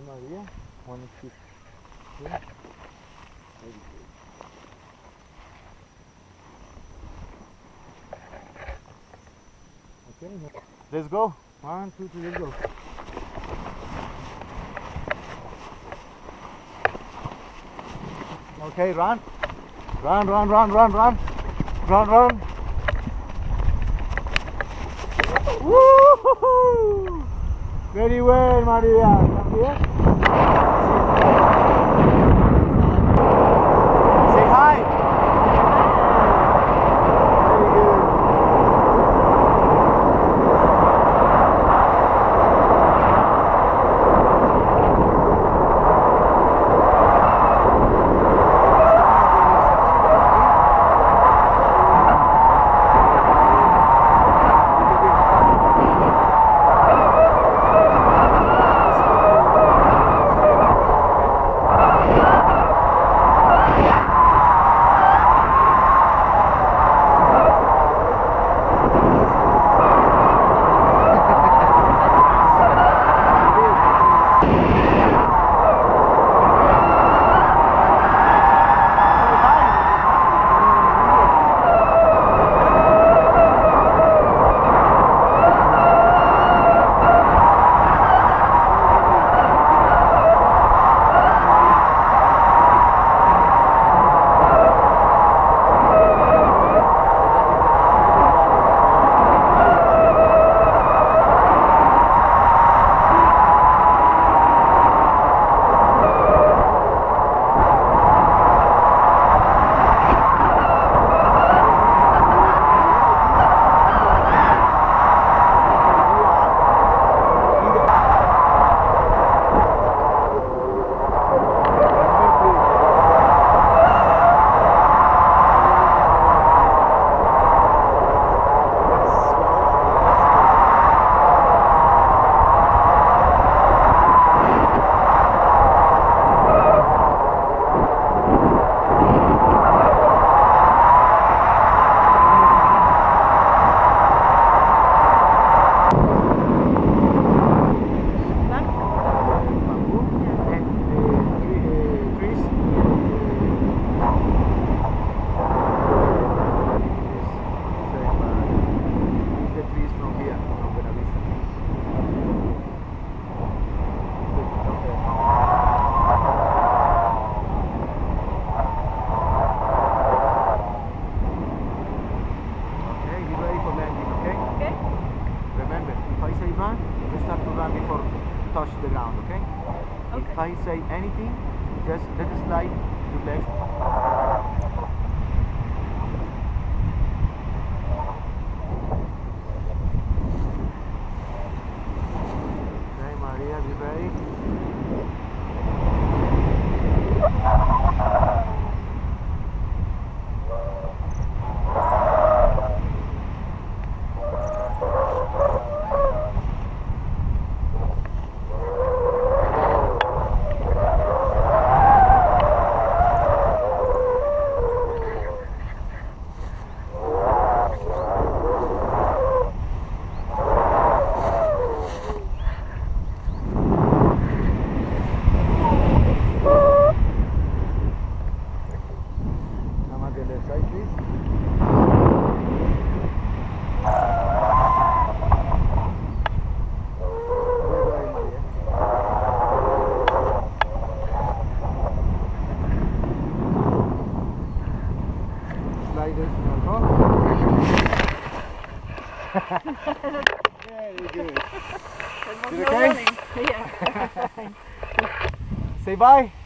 Maria. One is here. Okay, let's go. 1, 2, 3, let's go. Okay, run. Run, run, run, run, run. Run, run. Woo! Very well, Maria. Come here. Say hi. Very good. Touch the ground, okay? If I say anything, just let it slide to left. Okay, Maria, be ready? Very good. It was no running. Yeah. Say bye.